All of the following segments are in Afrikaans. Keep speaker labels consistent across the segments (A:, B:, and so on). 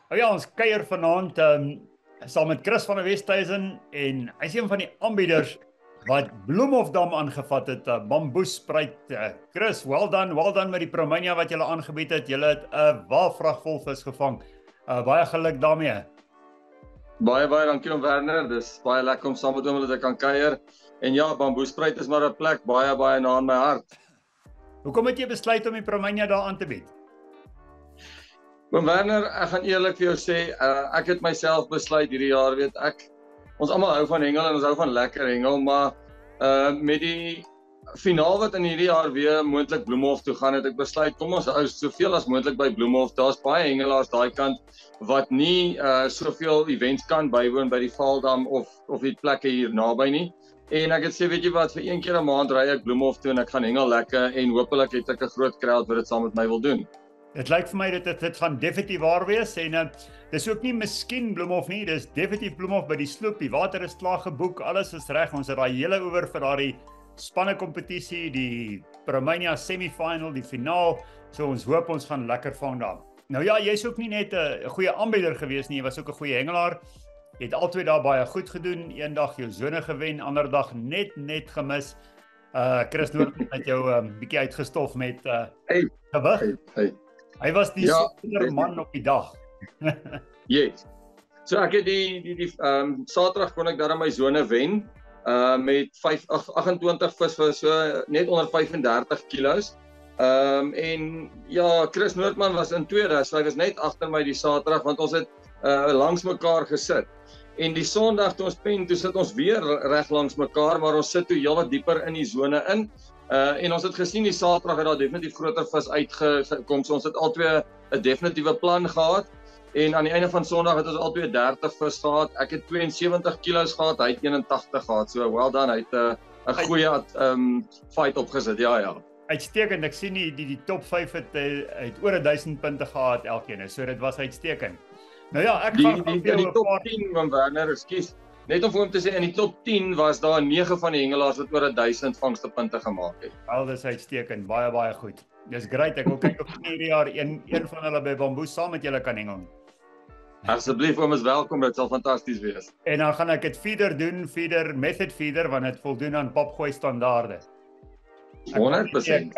A: Ja, ons kuier vanaand saam met Chris van der Westhuizen en hy is een van die aanbieders wat Bloemhof dam aangevat het, bamboespruit. Chris, well done met die Promania wat julle aangebied het. Julle het 'n walvrag vol vis gevang. Baie geluk daarmee.
B: Baie dankie om Werner. Dis baie lekker om saam met hom dat ek kan kuier. En ja, bamboespruit is maar 'n plek baie na in my hart.
A: Hoekom het jy besluit om die Promania daar aan te bied?
B: Werner, ek gaan eerlik vir jou sê, ek het myself besluit hierdie jaar, weet ek, ons almal hou van hengel en ons hou van lekker hengel, maar met die finaal wat in hierdie jaar weer moontlik Bloemhof toe gaan, het ek besluit, kom ons hou soveel as moontlik by Bloemhof. Daar's baie hengelaars daai kant wat nie soveel events kan bywoon by die Vaaldam of die plekke hier naby nie. En ek het sê, weet jy wat, vir een keer 'n maand ry ek Bloemhof toe en ek gaan hengel lekker en hopelik het ek 'n groot crowd wat dit saam met my wil doen.
A: Dit lyk vir my dat dit gaan definitief waar wees en dis ook nie miskien Bloemhof nie, dis definitief Bloemhof by die sloop. Die water is klaar geboek, alles is reg. Ons het daai hele oor vir daai spanne kompetisie, die Promania semifinal, die finaal. So ons hoop ons gaan lekker vang daar. Nou ja, jy's ook nie net 'n goeie aanbieder gewees nie, jy was ook 'n goeie hengelaar. Jy het altyd daar baie goed gedoen. Eendag jou sone gewen, ander dag net gemis. Chris Noord het jou bietjie uitgestof met gewig. Hy was die sonder man op die dag.
B: Yes. So ek het die Saterdag kon ek daar in my sone wen met 28 vis vir so net onder 35 kilos. En ja, Chris Noordman was in tweede, so hy was net agter my die Saterdag want ons het langs mekaar gesit. En die Sondag toe ons pen, toe sit ons weer reg langs mekaar, maar ons sit toe heelwat dieper in die sone in. En ons het gesien die Saterdag het daar definitief groter vis uitgekom, so ons het albei 'n definitiewe plan gehad. En aan die einde van Sondag het ons albei 30 vis gehad. Ek het 72 kilos gehad, hy het 81 gehad. So well done, hy het 'n goeie fight opgesit. Ja.
A: Uitstekend. Ek sien die top 5 het oor 1000 punte gehad elkeen. So dit was uitstekend. Nou ja, ek gaan
B: die top 10 van Werner, ekskuus. Net om vir hom te sê, in die top 10 was daar 9 van die hengelaars wat oor 1000 vangste punte gemaak het.
A: Wel, dis uitstekend, baie goed. Dis great, ek wil kyk of hierdie jaar een van hulle by Bamboe saam met julle kan hengel.
B: Asseblief, oom is welkom, dit sal fantasties wees.
A: En dan gaan ek dit method feeder, want dit voldoen aan papgooi standaarde.
B: 100%.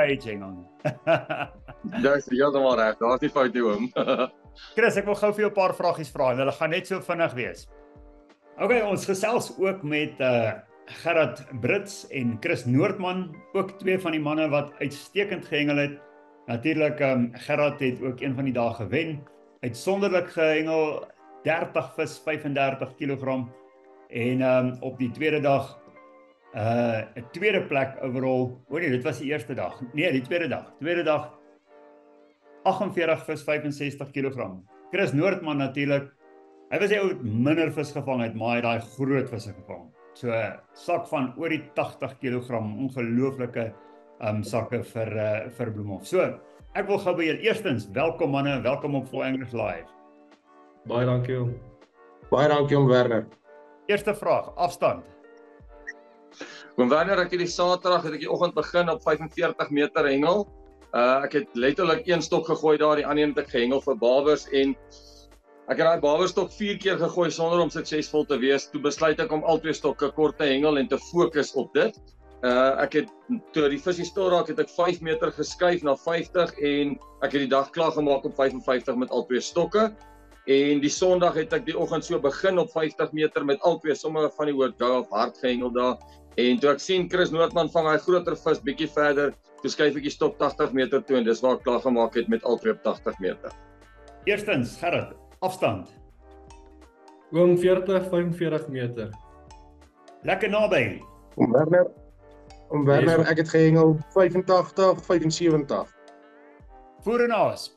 B: Dis heeltemal reg, daar's nie fout nie, oom.
A: Chris, ek wil gou vir jou 'n paar vragies vra en hulle gaan net so vinnig wees. Okay, ons gesels ook met Gerard Brits en Chris Noordman, ook twee van die manne wat uitstekend gehengel het. Natuurlik, Gerard het ook een van die dae gewen. Uitsonderlik gehengel, 30 vis, 35 kg. En op die tweede dag 'n tweede plek overall. Nee, dit was die eerste dag. Nee, die tweede dag. Tweede dag 48 vis, 65 kg. Chris Noordman natuurlik. Hy was ou minder vis gevang het, maar hy het daai groot visse gevang. So 'n sak van oor die 80 kg, ongelooflike sakke vir Bloemhof. So, ek wil gou by julle eerstens, welkom manne, welkom op Full Anglers Live.
C: Baie dankie om.
D: Baie dankie om Werner.
A: Eerste vraag, afstand.
B: Werner, ek het die Saterdag het ek die oggend begin op 45 meter hengel. Ek het letterlik een stok gegooi daar, die ander het ek gehengel vir babers en ek het daai baberstok 4 keer gegooi sonder om suksesvol te wees. Toe besluit ek om albei stokke kort te hengel en te fokus op dit. Ek het toe die visie stil raak, het ek 5 meter geskuif na 50 en ek het die dag klaar gemaak op 55 met albei stokke. En die Sondag het ek die oggend so begin op 50 meter met albei, sommige van die woord go of hard gehengel daar. En toe ek sien Chris Noordman vang hy groter vis bietjie verder, toe skuif ek die stok 80 meter toe en dis waar ek klaar gemaak het met albei op 80 meter.
A: Eerstens, Gerard, afstand.
C: Oom 40-45 meter.
A: Lekker naby.
D: Om Werner, ek het gehengel 85-75.
A: Voer en aas.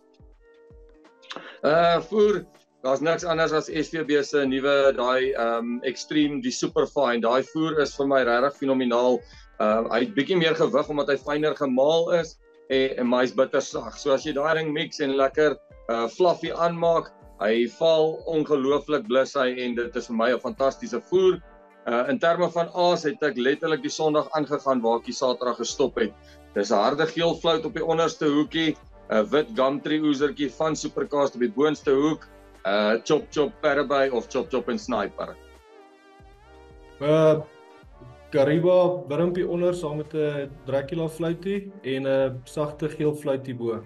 B: Voer, daar's niks anders as SVB se nuwe daai Extreme, die Superfine. Daai voer is vir my regtig fenomenaal. Hy het bietjie meer gewig omdat hy fyner gemaal is en maar hy's bitter sag. So as jy daai ding mix en lekker fluffy aanmaak, hy val ongelooflik blus hy en dit is vir my 'n fantastiese voer. In terme van aas het ek letterlik die Sondag aangegaan waar ek die Saterdag gestop het. Dis 'n harde geel flout op die onderste hoekie, 'n wit gumtree oezertjie van Supercast op die boonste hoek, chop parabay of chop en sniper.
C: Kariba wurmpie onder saam met 'n Dracula fluitie en 'n sagte geel fluitie bo.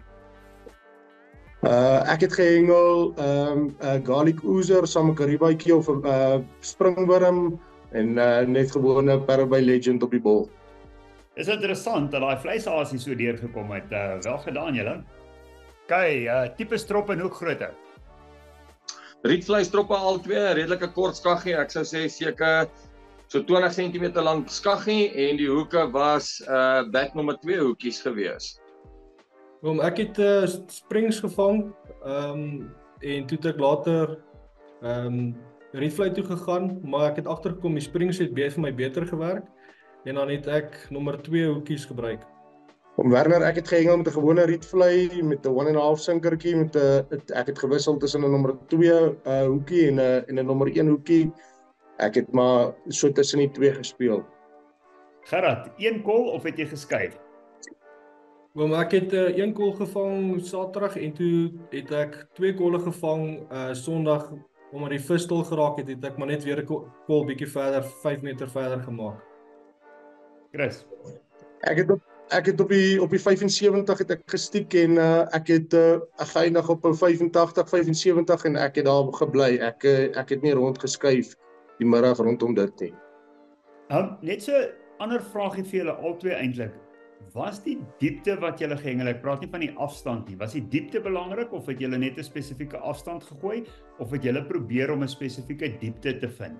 D: Ek het gehengel garlic oozer saam met karibaatjie of 'n springwurm en net gewone parabay legend op die bol.
A: Is interessant dat daai vleisasie so deurgekom het. Wel gedaan julle. Okay, tipe strop en hoekgrootte.
B: Rietvleistroppe al twee, redelike kort skaggie. Ek sou sê seker so 20 cm lank skaggie en die hoeke was back nommer 2 hoekies gewees.
C: Ek het springs gevang en toe het ek later rietvlei toe gegaan, maar ek het agtergekom die springs het vir my beter gewerk en dan het ek nommer 2 hoekies gebruik.
D: Werner, ek het gehengel met 'n gewone rietvlei met 'n 1.5 sinkertjie met 'n ek het gewissel tussen 'n nommer 2 hoekie en 'n nommer 1 hoekie. Ek het maar so tussen die twee gespeel.
A: Gerard, een kol of het jy geskuif?
C: Ek het 1 kol gevang Saterdag en toe het ek 2 kolle gevang Sondag omdat die vis stil geraak het ek maar net weer 'n kol bietjie verder 5 meter verder gemaak.
A: Chris.
D: Ek het op die 75 het ek gestiek en ek het geëindig op 'n 85, 75 en ek het daar gebly. Ek het nie rondgeskuif die middag rondom dit nie.
A: Net so ander vraagie vir julle albei eintlik. Was die diepte wat julle gehengel het, ek praat nie van die afstand nie, was die diepte belangrik of het julle net 'n spesifieke afstand gegooi of het julle probeer om 'n spesifieke diepte te vind?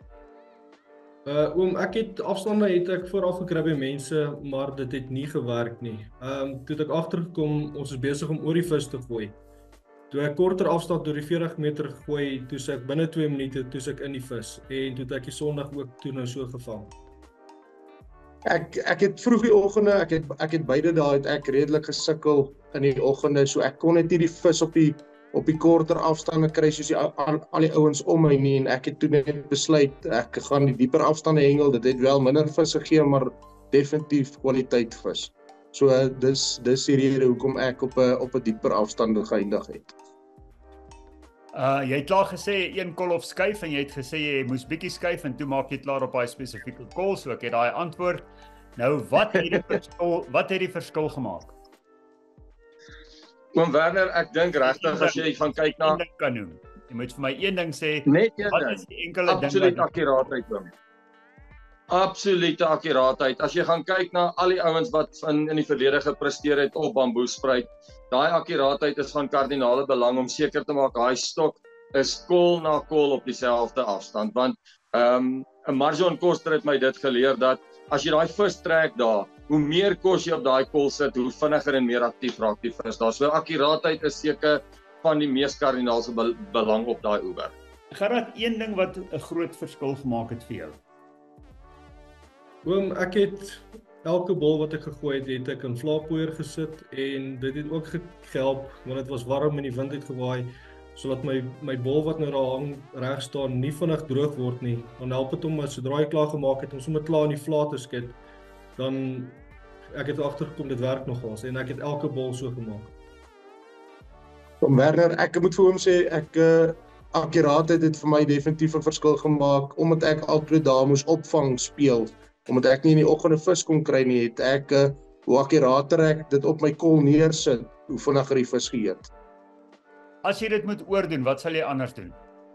C: Ek het afstande het ek vooraf gekry by mense, maar dit het nie gewerk nie. Toe het ek agtergekom ons is besig om oor die vis te gooi. Toe ek korter afstand deur die 40 meter gegooi, toe ek binne 2 minute toe ek in die vis en toe het ek die Sondag ook toe nou so gevang.
D: Ek het vroeg die oggende, ek het beide dae het ek redelik gesukkel in die oggende, so ek kon net nie die vis op die korter afstande kry soos al die ouens om my nie en ek het toe net besluit ek gaan die dieper afstande hengel. Dit het wel minder vis gegee, maar definitief kwaliteit vis. So dis die rede hoekom ek op 'n dieper afstand geëindig het.
A: Jy het klaar gesê 1 kol of skuif en jy het gesê jy moes bietjie skuif en toe maak jy klaar op daai spesifieke kol, so ek het daai antwoord. Nou wat het die verskil gemaak?
B: Oom Werner, ek dink regtig as jy gaan kyk na
A: een ding kan noem. Jy moet vir my een ding sê.
B: Net een
A: wat
B: ding.
A: is die enkele ding
B: Absoluut akkuraatheid, oom. Absolute akkuraatheid. As jy gaan kyk na al die ouens wat in die verlede gepresteer het op bamboespruit, daai akkuraatheid is van kardinale belang om seker te maak daai stok is kol na kol op dieselfde afstand, want 'n Marjon Koster het my dit geleer dat as jy daai vis trek daar, hoe meer kos jy op daai kol sit, hoe vinniger en meer aktief raak die vis. Daar so akkuraatheid is seker van die mees kardinaalse belang op daai oewer.
A: Gerard, een ding wat 'n groot verskil gemaak het vir jou.
C: Ek het elke bol wat ek gegooi het ek in vlaapoeier gesit en dit het ook gehelp want dit was warm en die wind het gewaai sodat my bol wat nou daar hang reg staan nie vinnig droog word nie. Dan help dit om sodra jy klaar gemaak het om sommer klaar in die vla te skit, dan ek het agtergekom dit werk nogals en ek het elke bol so gemaak.
D: Werner, ek moet vir hom sê akkuraatheid het vir my definitief 'n verskil gemaak omdat ek al 2 dae moes opvang speel. Omdat ek nie in die oggende vis kon kry nie, het ek hoe akkurater ek dit op my kol neersit, hoe vinniger die vis geëet.
A: As jy dit moet oordoen, wat sal jy anders doen?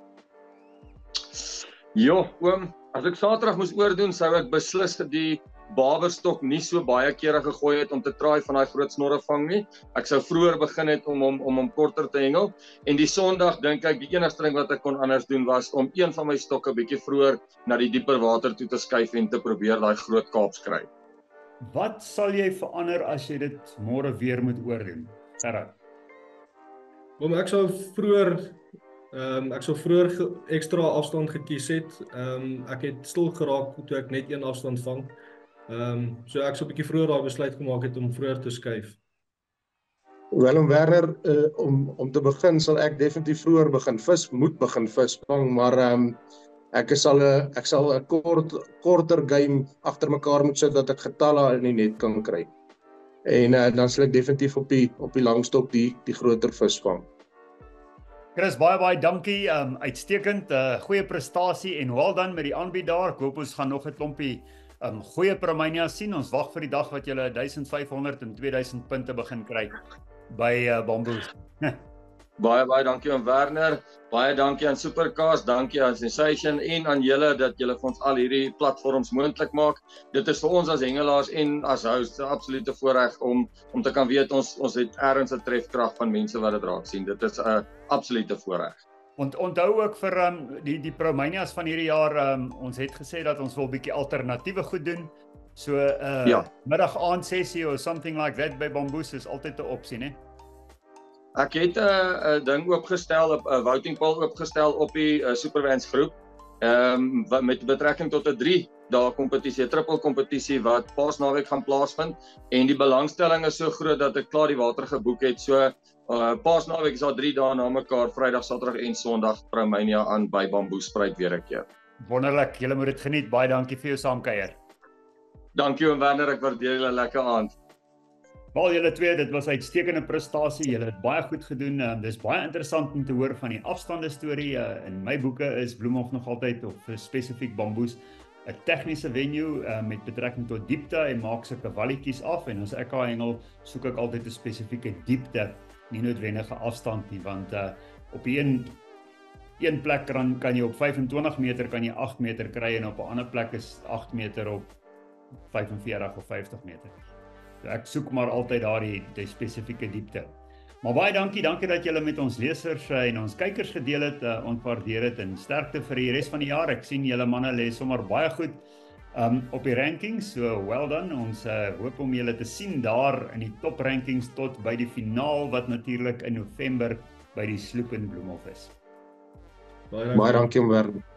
B: Jo, oom, as ek Saterdag moes oordoen, sou ek beslis die baberstok nie so baie kere gegooi het om te traai van daai groot snorre vang nie. Ek sou vroeër begin het om hom korter te hengel en die Sondag dink ek die enigste ding wat ek kon anders doen was om een van my stokke bietjie vroeër na die dieper water toe te skuif en te probeer daai groot kaaps kry.
A: Wat sal jy verander as jy dit môre weer moet oordoen? Gerard.
C: Ek sou vroeër ekstra afstand gekies het. Ek het stil geraak toe ek net een afstand vang. So ek sou 'n bietjie vroeër daai besluit gemaak het om vroeër te skuif.
D: Wel, Werner, om te begin sal ek definitief vroeër begin vis vang, maar ek sal 'n korter game agter mekaar moet sit dat ek getalle in die net kan kry. En dan sal ek definitief op die langstok die groter vis vang.
A: Chris, baie dankie. Uitstekend, goeie prestasie en well done met die aanbied daar. Ek hoop ons gaan nog 'n klompie goeie Promania sien. Ons wag vir die dag wat julle 1500 en 2000 punte begin kry by Bamboes.
B: Baie dankie aan Werner, baie dankie aan Supercast, dankie aan Sensation en aan julle dat julle vir ons al hierdie platforms moontlik maak. Dit is vir ons as hengelaars en as hosts 'n absolute voorreg om te kan weet ons het ergens 'n trefkrag van mense wat dit raak sien. Dit is 'n absolute voorreg.
A: Onthou ook vir die Promanias van hierdie jaar, ons het gesê dat ons wil 'n bietjie alternatiewe goed doen. So middag aand sessie or something like that by Bamboes is altyd 'n opsie, né?
B: Ek het 'n ding oopgestel, 'n voting poll oopgestel op die Supervans groep, met betrekking tot 'n 3-dae kompetisie, 'n triple kompetisie wat Paasnaweek gaan plaasvind en die belangstelling is so groot dat ek klaar die water geboek het. So Paasnaweek is daar 3 dae na mekaar, Vrydag, Saterdag en Sondag Promania aan by Bamboespruit weer 'n keer.
A: Wonderlik, julle moet dit geniet. Baie dankie vir jou saamkuier.
B: Dankie oom Werner, ek waardeer julle lekker aand.
A: Wel julle twee, dit was 'n uitstekende prestasie. Julle het baie goed gedoen. Dis baie interessant om te hoor van die afstande storie. In my boeke is Bloemhof nog altyd of spesifiek Bamboes 'n tegniese venue met betrekking tot diepte en maak sulke walletjies af en as ek haar hengel soek ek altyd 'n spesifieke diepte, nie noodwendige afstand nie, want op een plek kan jy op 25 meter kan jy 8 meter kry en op 'n ander plek is 8 meter op 45 of 50 meter. So ek soek maar altyd die spesifieke diepte. Maar baie dankie dat julle met ons lesers en ons kykers gedeel het, ontwaardeer het en sterkte vir die res van die jaar. Ek sien julle manne lê sommer baie goed op die rankings, so well done. Ons hoop om julle te sien daar in die top rankings tot by die finaal wat natuurlik in November by die Sloep in Bloemhof is.
D: Baie dankie om Werner.